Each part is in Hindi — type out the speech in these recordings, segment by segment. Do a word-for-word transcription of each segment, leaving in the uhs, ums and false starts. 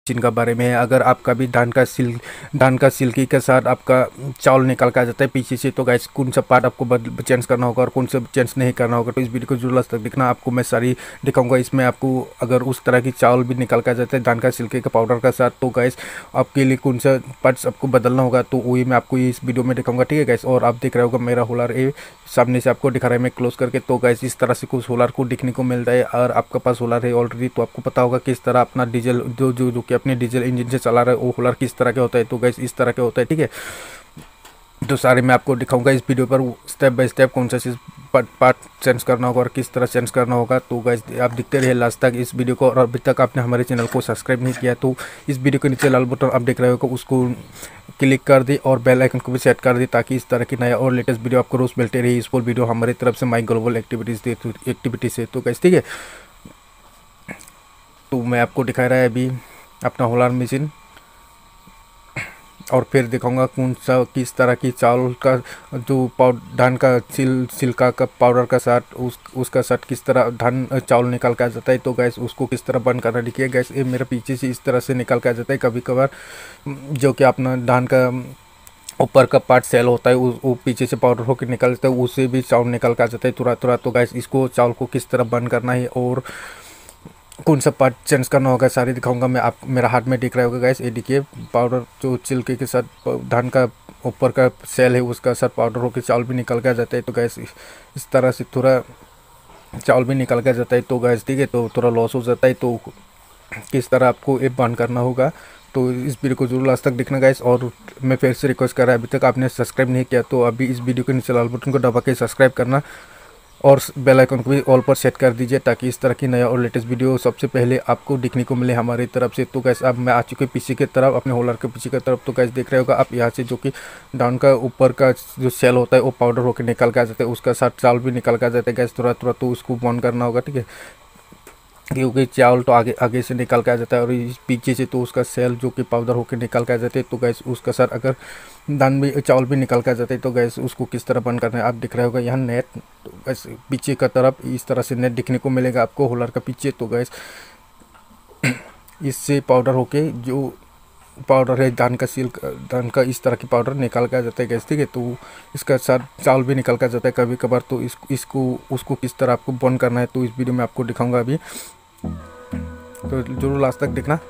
जिनका बारे में है। अगर आपका भी धान का सिल धान का सिल्की के साथ आपका चावल निकल का आ जाता है पीछे से, तो गाइस कौन सा पार्ट आपको बदल चेंज करना होगा और कौन सा चेंज नहीं करना होगा, तो इस वीडियो को जरूर लास्ट तक देखना। आपको मैं सारी दिखाऊंगा। इसमें आपको अगर उस तरह की चावल भी निकल का आ जाता है धान का सिल्की का पाउडर का साथ, तो गाइस आपके लिए कौन सा पार्ट्स आपको बदलना होगा, तो वही मैं आपको इस वीडियो में दिखाऊंगा, ठीक है गाइस। और आप देख रहे होगा मेरा होलर ए सामने से आपको दिखा रहा है मैं क्लोज करके। तो गाइस इस तरह से कुछ होलर को दिखने को मिलता है। और आपका पास होलर है ऑलरेडी तो आपको पता होगा किस तरह अपना डीजल जो जो जो कि अपने डीजल इंजन से चला रहा है वो होलर किस तरह का होता है। तो गाइस इस तरह का होता है, ठीक है। तो सारे मैं आपको दिखाऊंगा इस वीडियो पर स्टेप बाय स्टेप कौन सा चीज़ पार्ट पार्ट चेंज करना होगा और किस तरह चेंज करना होगा। तो गाइस आप देखते रहिए लास्ट तक इस वीडियो को। और अभी तक आपने हमारे चैनल को सब्सक्राइब नहीं किया तो इस वीडियो के नीचे लाल बटन आप देख रहे हो उसको क्लिक कर दी और बेल आइकन को भी सेट कर दी, ताकि इस तरह की नया और लेटेस्ट वीडियो आपको रोज मिलते रही। यूजफुल वीडियो हमारी तरफ से माई ग्लोबल एक्टिविटीज एक्टिविटी से। तो गाइस ठीक है, तो मैं आपको दिखा रहा है अभी अपना होलर मशीन और फिर दिखाऊंगा कौन सा किस तरह की चावल का जो पाउडर धान का सिल सिल्का का पाउडर का साथ उस उसका साथ किस तरह धान चावल निकाल के आ जाता है। तो गैस उसको किस तरह बंद करना, देखिए गैस ये मेरे पीछे से इस तरह से निकल के आ जाता है। कभी कभार जो कि अपना धान का ऊपर का पार्ट सेल होता है वो पीछे से पाउडर होकर निकल जाता है, उससे भी चावल निकल के आ जाता है तुरंत तुरंत। तो गैस इसको चावल को किस तरह बंद करना है और कौन सा पार्ट चेंज करना होगा सारी दिखाऊंगा मैं। आप मेरा हाथ में दिख रहा होगा गैस, ये देखिए पाउडर जो छिलके के साथ धान का ऊपर का सेल है उसका साथ पाउडर होकर चावल भी निकल के आ जाता है। तो गैस इस तरह से थोड़ा चावल भी निकल के आ जाता है। तो गैस ठीक है, तो थोड़ा लॉस हो जाता है। तो किस तरह आपको ये बंद करना होगा तो इस वीडियो को जरूर लास्ट तक देखना गाइस। और मैं फिर से रिक्वेस्ट कर रहा है, अभी तक आपने सब्सक्राइब नहीं किया तो अभी इस वीडियो के नीचे लाल बटन को दबा के सब्सक्राइब करना और बेल आइकन को भी ऑल पर सेट कर दीजिए, ताकि इस तरह की नया और लेटेस्ट वीडियो सबसे पहले आपको दिखने को मिले हमारी तरफ से। तो गैस अब मैं आ चुके पीछे की तरफ, अपने होलर के पीछे की तरफ। तो गैस देख रहे होगा आप यहाँ से जो कि डाउन का ऊपर का जो सेल होता है वो पाउडर होकर निकल के आ जाता है, उसका साथ चावल भी निकल के आ जाता है गैस तुरंत तुरंत। तो उसको बंद करना होगा, ठीक है, क्योंकि चावल तो आगे आगे से निकल के आ जाता है और इस पीछे से तो उसका सेल जो कि पाउडर होकर निकल के आ जाते हैं। तो गैस उसका साथ अगर दान भी चावल भी निकल के आ जाते हैं तो गैस उसको किस तरह बंद करना है आप दिख रहे होगा यहाँ नेट। तो गैस पीछे का तरफ इस तरह से नेट दिखने को मिलेगा आपको होलर का पीछे। तो गैस इससे पाउडर होके जो पाउडर है धान का सिल्क धान का इस तरह की पाउडर निकल के आ जाता है गैस, ठीक है। तो इसका साथ चावल भी निकल के आ जाता है कभी कभार। तो इस इसको उसको किस तरह आपको बंद करना है तो इस वीडियो में आपको दिखाऊंगा अभी, तो जरूर लास्ट तक देखना।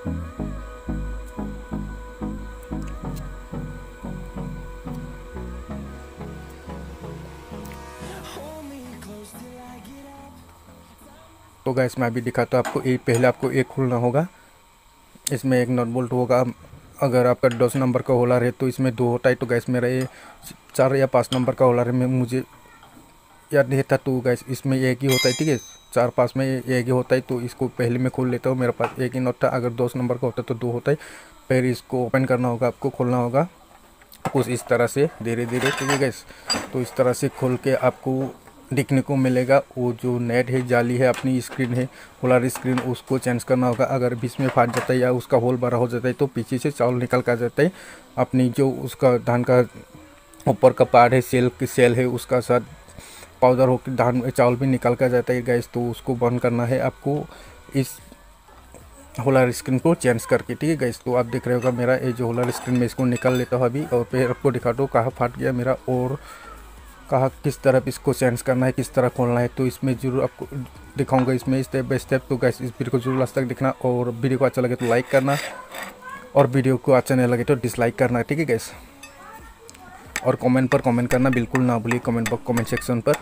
तो गैस मैं अभी दिखाता हूँ आपको। एक पहले आपको एक खोलना होगा, इसमें एक नट बोल्ट होगा। अगर आपका दस नंबर का होलर है तो इसमें दो होता है। तो गैस मेरा ये चार या पाँच नंबर का होलर है, मैं मुझे याद नहीं था। तो गैस इसमें एक ही होता है, ठीक है, चार पाँच में एक ही होता है। तो इसको पहले मैं खोल लेता हूँ, मेरे पास एक ही नोट था। अगर दस नंबर का होता तो दो होता है। फिर इसको ओपन करना होगा, आपको खोलना होगा कुछ इस तरह से धीरे धीरे, ठीक है गैस। तो इस तरह से खोल के आपको दिखने को मिलेगा वो जो नेट है जाली है अपनी स्क्रीन है होलर स्क्रीन, उसको चेंज करना होगा। अगर बीच में फाट जाता है या उसका होल बड़ा हो जाता है तो पीछे से चावल निकल कर जाता है। अपनी जो उसका धान का ऊपर का पार्ट है सेल की सेल है उसका साथ पाउडर होकर धान चावल भी निकल कर जाता है गैस। तो उसको बंद करना है आपको इस होलर स्क्रीन को चेंज करके, ठीक है गैस। तो आप देख रहे होगा मेरा ये जो होलर स्क्रीन में इसको निकाल लेता हूँ अभी और फिर आपको दिखा दो कहाँ फट गया मेरा और कहाँ किस तरफ इसको चेंज करना है किस तरह खोलना है। तो इसमें जरूर आपको दिखाऊंगा इसमें स्टेप बाय स्टेप। तो गैस इस वीडियो को जरूर लास्ट तक देखना और वीडियो को अच्छा लगे तो लाइक करना और वीडियो को अच्छा नहीं लगे तो डिसलाइक करना, ठीक है गैस। और कमेंट पर कमेंट करना बिल्कुल ना भूलिए कमेंट बॉक्स कमेंट सेक्शन पर।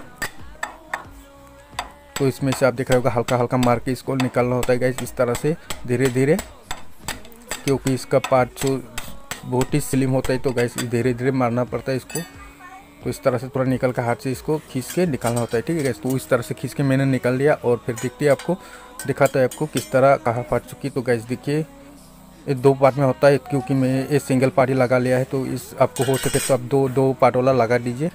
तो इसमें से आप देख रहे होगा हल्का हल्का मार के इसको निकालना होता है गैस इस तरह से धीरे धीरे, क्योंकि इसका पार्ट जो बहुत ही स्लिम होता है। तो गैस धीरे धीरे मारना पड़ता है इसको। तो इस तरह से पूरा निकल कर हाथ से इसको खींच के निकालना होता है, ठीक है गैस। तो इस तरह से खींच के मैंने निकाल लिया और फिर देखते हैं आपको दिखाता है आपको किस तरह कहाँ फट चुकी। तो गैस देखिए ये दो पार्ट में होता है, क्योंकि मैं ये सिंगल पार्ट ही लगा लिया है। तो इस आपको हो सके तो आप दो दो पार्ट वाला लगा दीजिए,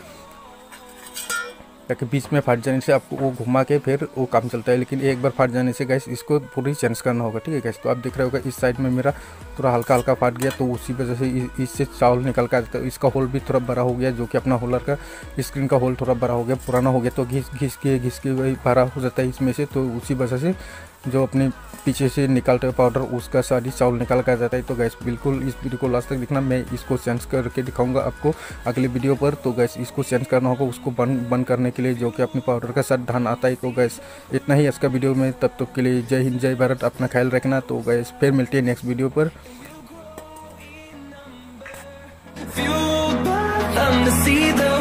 ताकि बीच में फट जाने से आपको वो घुमा के फिर वो काम चलता है। लेकिन एक बार फट जाने से गैस इसको पूरी चेंज करना होगा, ठीक है गैस। तो आप देख रहे होगा इस साइड में मेरा थोड़ा हल्का हल्का फट गया, तो उसी वजह से इससे चावल निकल कर आता है। इसका होल भी थोड़ा बड़ा हो गया, जो कि अपना होलर का स्क्रीन का होल थोड़ा बड़ा हो गया, पुराना हो गया। तो घिस घिस के घिस के वही भरा हो जाता है इसमें से, तो उसी वजह से जो अपने पीछे से निकालते हुए पाउडर उसका सारी चावल निकाल कर जाता है। तो गैस बिल्कुल इस वीडियो को लास्ट तक देखना, मैं इसको चेंज करके दिखाऊंगा आपको अगले वीडियो पर। तो गैस इसको चेंज करना होगा उसको बंद बंद करने के लिए, जो कि अपने पाउडर का साथ धान आता है। तो गैस इतना ही इसका वीडियो में, तब तक के लिए जय हिंद जय भारत, अपना ख्याल रखना। तो गैस फिर मिलते हैं नेक्स्ट वीडियो पर। See the